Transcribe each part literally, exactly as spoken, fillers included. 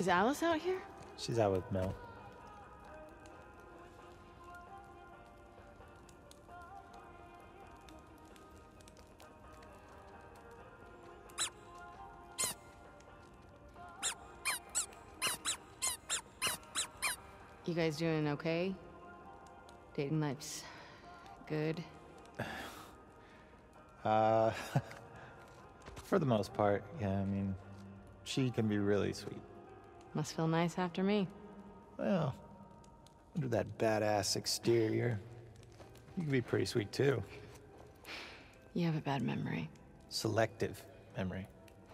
Is Alice out here? She's out with Mel. You guys doing okay? Dating life's good? Uh, for the most part, yeah, I mean, she can be really sweet. Must feel nice after me. Well, under that badass exterior, you can be pretty sweet too. You have a bad memory. Selective memory.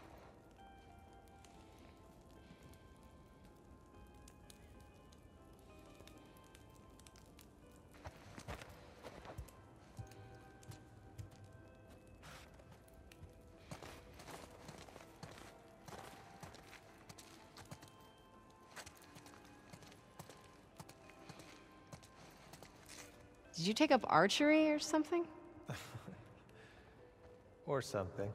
Did you take up archery or something? Or something.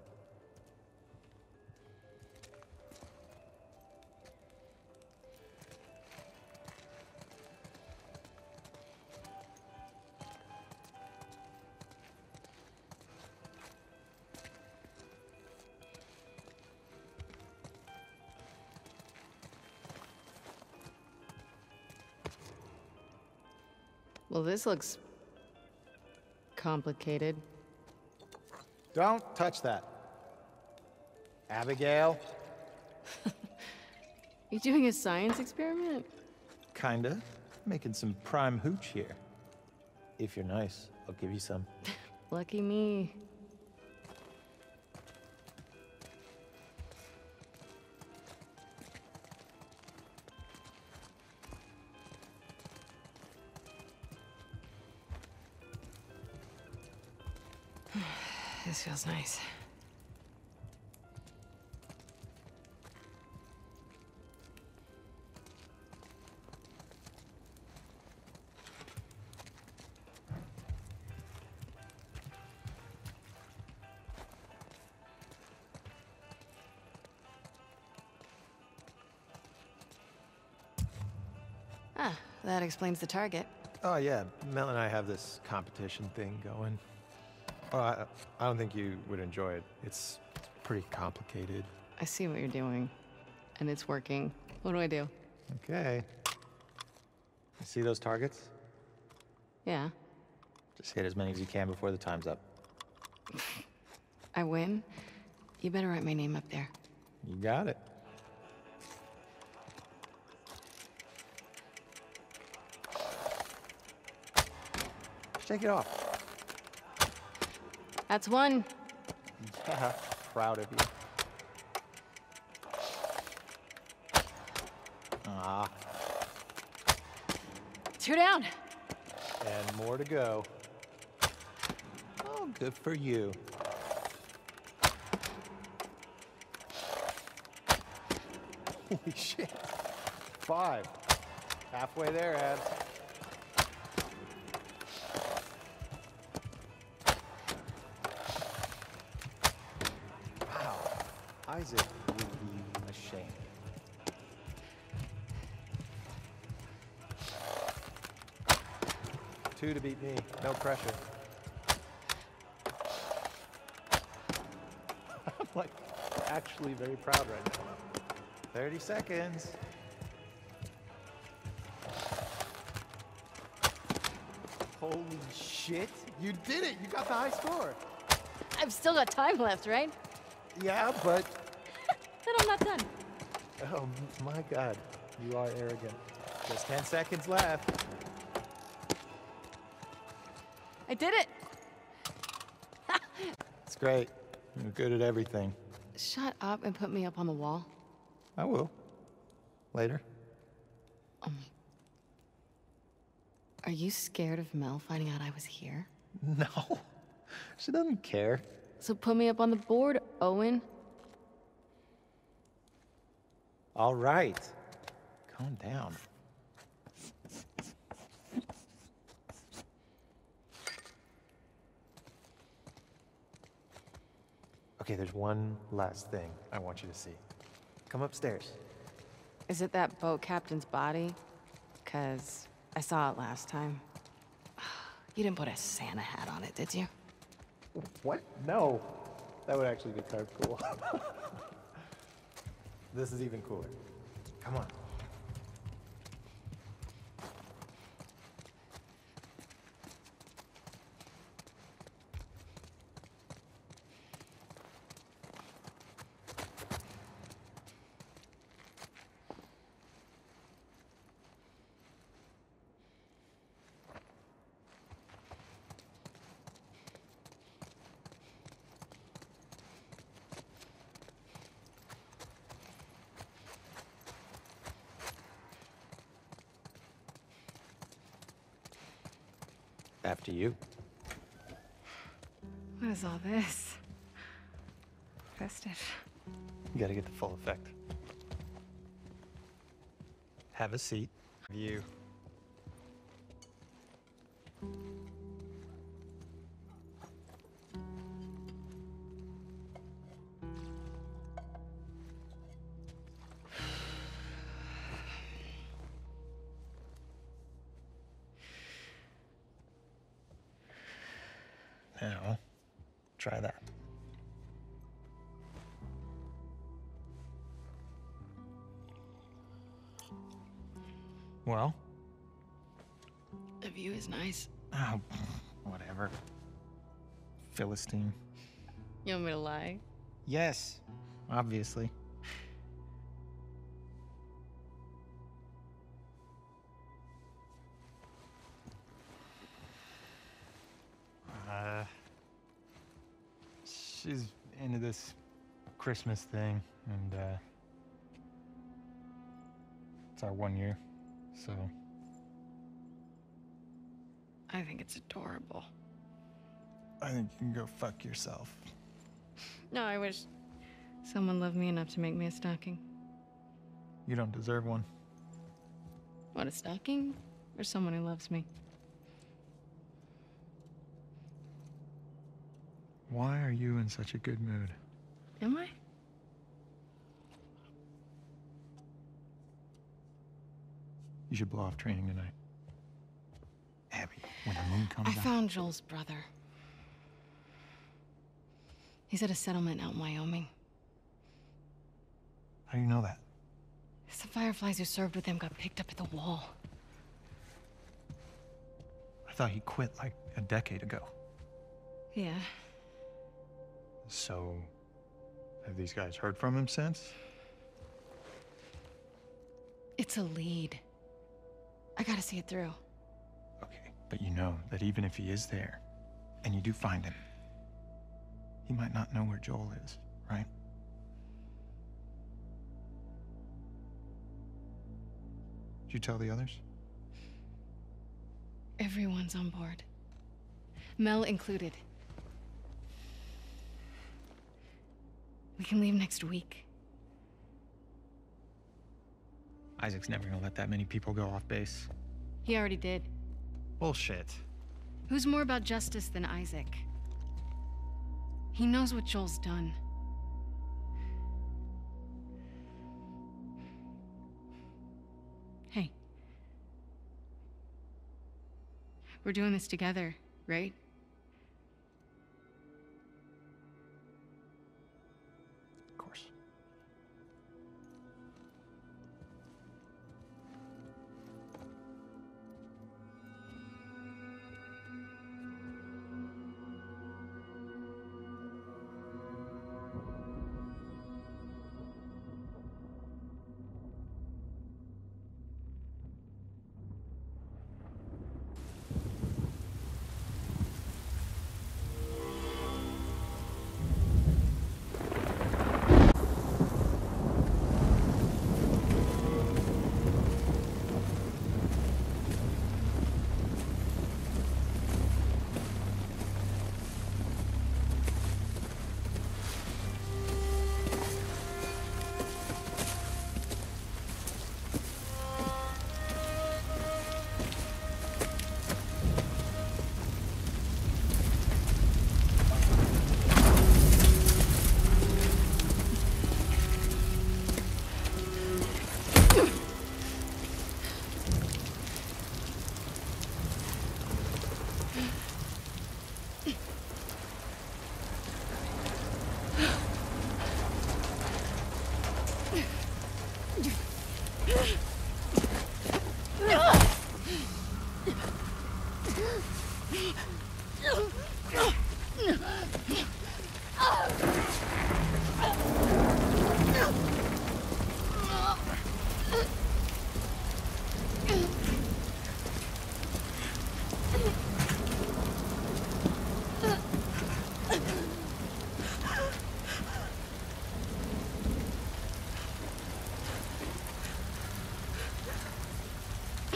Well, this looks complicated. Don't touch that. Abigail? You doing a science experiment? Kinda. Making some prime hooch here. If you're nice, I'll give you some. Lucky me. This feels nice. Ah, that explains the target. Oh yeah, Mel and I have this competition thing going. Oh, I, I don't think you would enjoy it. It's, it's pretty complicated. I see what you're doing, and it's working. What do I do? Okay. You see those targets? Yeah. Just hit as many as you can before the time's up. I win? You better write my name up there. You got it. Shake it off. That's one. Yeah, proud of you. Ah. Two down. And more to go. Oh, good for you. Holy shit. Five. Halfway there, Ed. Wow. Isaac would be ashamed. Two to beat me. No pressure. I'm like actually very proud right now. thirty seconds. Holy shit. You did it. You got the high score. I've still got time left, right? Yeah, but... Then I'm not done. Oh my god. You are arrogant. Just ten seconds left. I did it! It's great. You're good at everything. Shut up and put me up on the wall. I will. Later. Um, are you scared of Mel finding out I was here? No. She doesn't care. So put me up on the board, Owen. All right. Calm down. Okay, there's one last thing I want you to see. Come upstairs. Is it that boat captain's body? 'Cause I saw it last time. You didn't put a Santa hat on it, did you? What? No. That would actually be kind of cool. This is even cooler. Come on. After you. What is all this? Festive. You gotta get the full effect. Have a seat. View. Now, try that. Well? The view is nice. Oh, whatever. Philistine. You want me to lie? Yes, obviously. Uh, she's into this Christmas thing, and uh, it's our one year, so. I think it's adorable. I think you can go fuck yourself. No, I wish someone loved me enough to make me a stocking. You don't deserve one. What, a stocking? Or someone who loves me? Why are you in such a good mood? Am I? You should blow off training tonight. Abby, when the moon comes I out... found Joel's brother. He's at a settlement out in Wyoming. How do you know that? Some Fireflies who served with him got picked up at the wall. I thought he quit like a decade ago. Yeah. So, have these guys heard from him since? It's a lead. I gotta see it through. Okay, but you know that even if he is there, and you do find him, he might not know where Joel is, right? Did you tell the others? Everyone's on board. Mel included. We can leave next week. Isaac's never gonna let that many people go off base. He already did. Bullshit. Who's more about justice than Isaac? He knows what Joel's done. Hey. We're doing this together, right? Of course.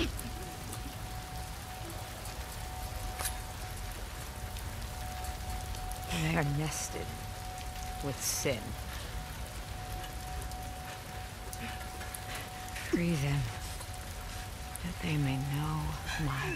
They are nested with sin. Free them, that they may know my...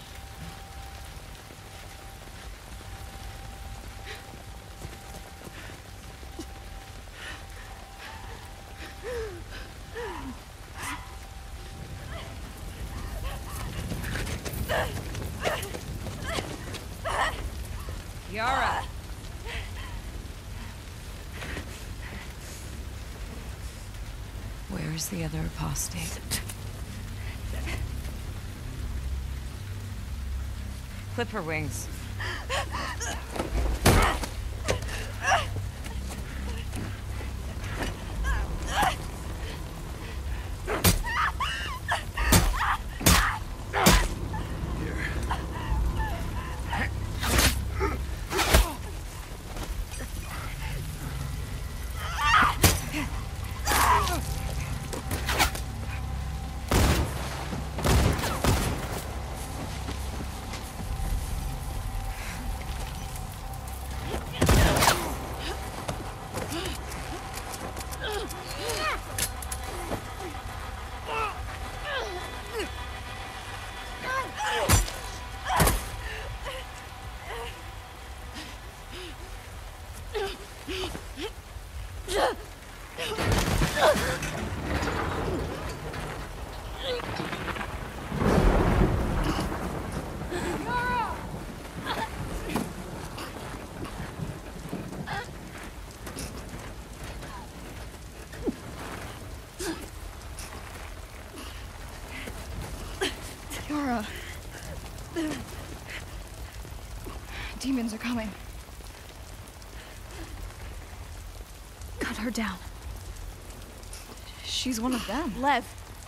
Yara! Where is the other apostate? Clip her wings. Yara. Demons are coming. Cut her down. She's one of them. Lev.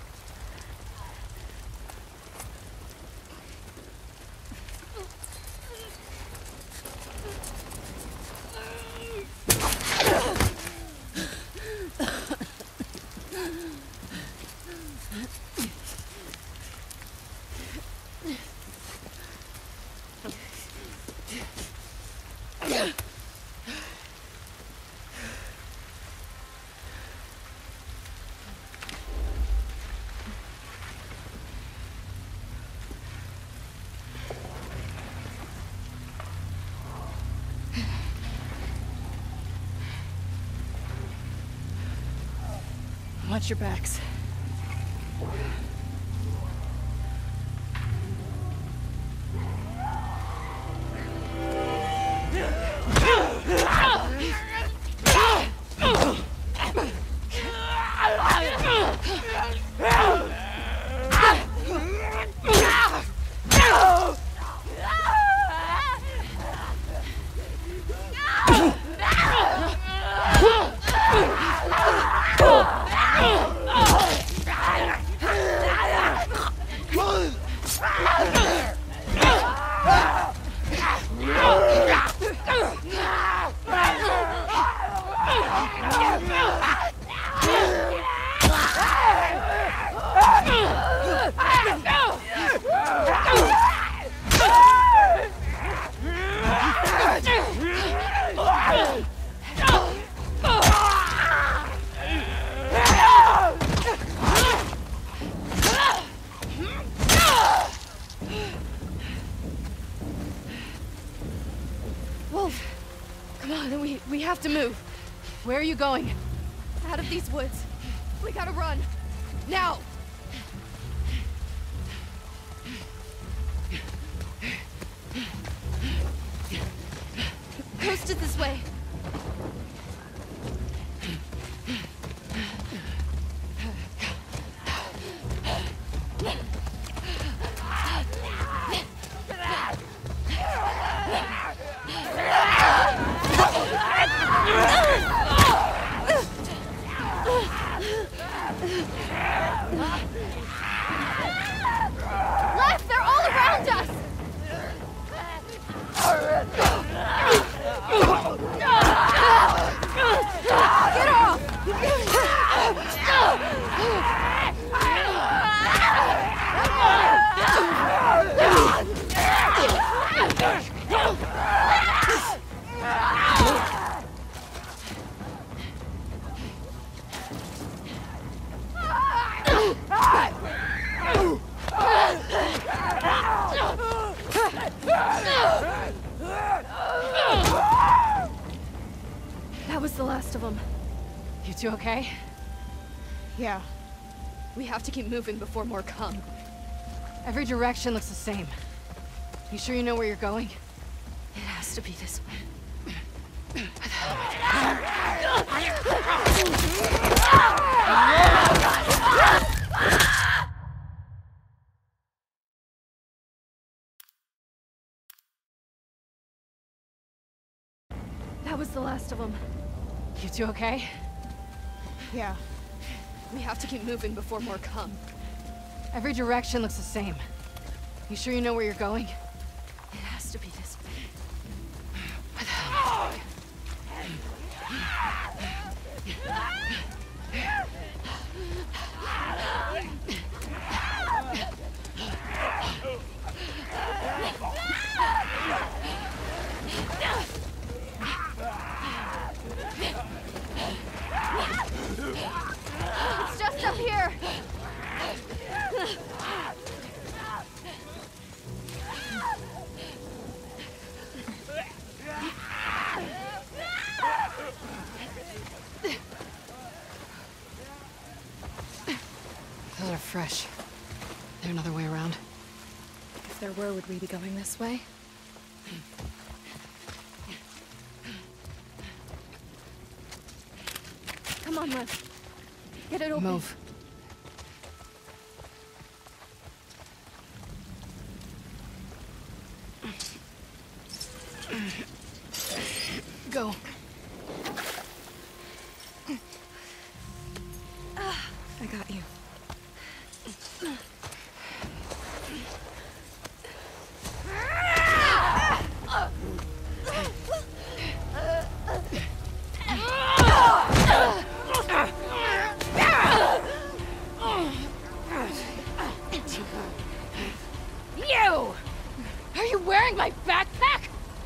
Watch your backs. Wolf, come on, we, we have to move. Where are you going? Out of these woods. We gotta run. Now! Coast it this way. Left, they're all around us! Get off! the last of them. You two okay? Yeah. We have to keep moving before more come. Every direction looks the same. You sure you know where you're going? It has to be this way. That was the last of them. You two okay? Yeah. We have to keep moving before more come. Every direction looks the same. You sure you know where you're going? It has to be this way. It's just up here. Those are fresh. There another way around? If there were, would we be going this way? Come on, Liv. Get it open. Move. Go. I got you. You! Are you wearing my backpack?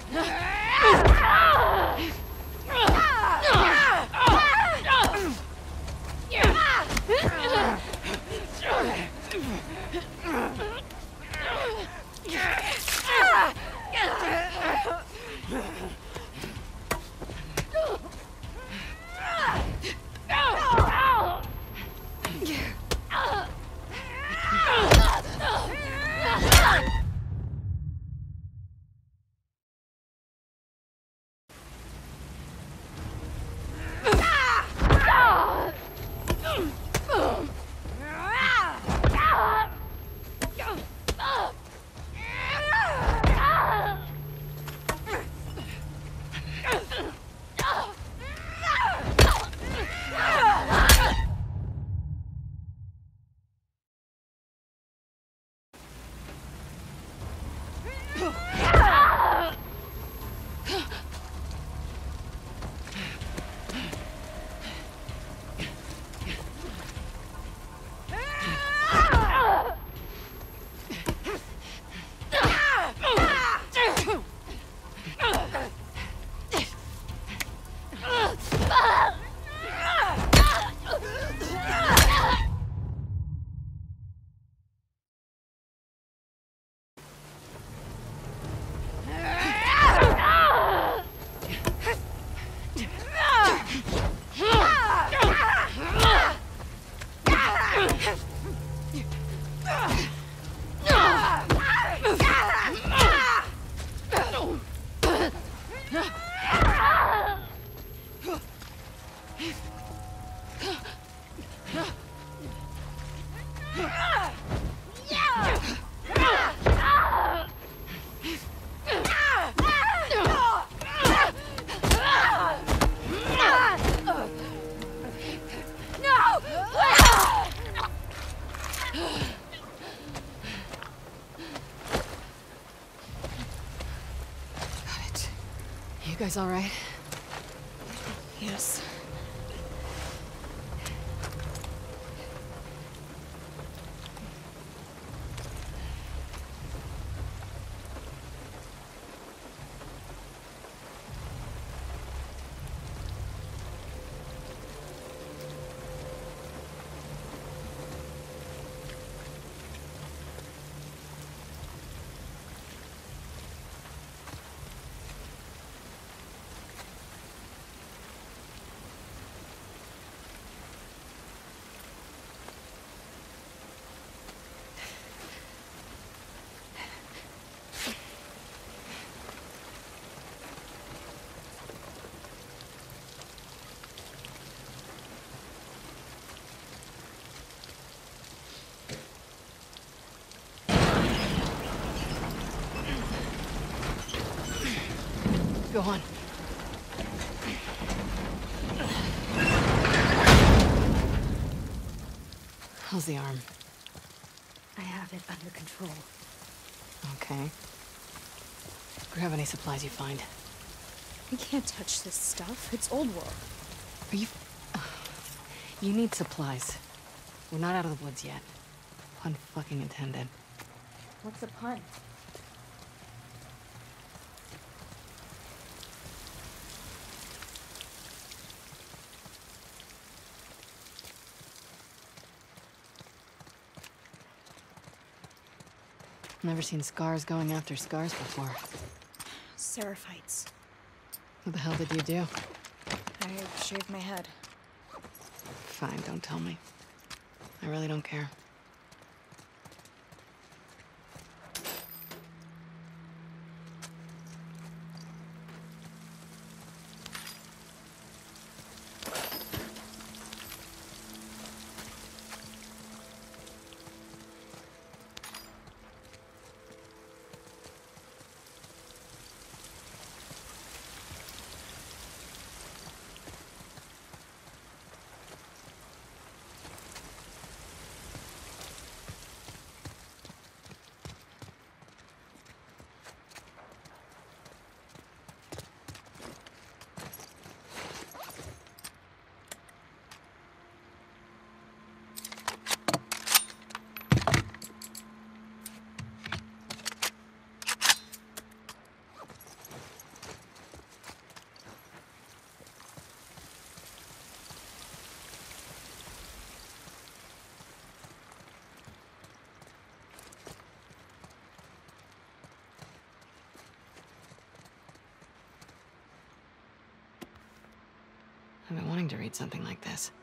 You guys all right? Yes. Go on. How's the arm? I have it under control. Okay. Grab any supplies you find. We can't touch this stuff. It's old world. Are you... You need supplies. We're not out of the woods yet. Pun fucking intended. What's a pun? Never seen scars going after scars before. Seraphites. What the hell did you do? I shaved my head. Fine, don't tell me. I really don't care. I've been wanting to read something like this.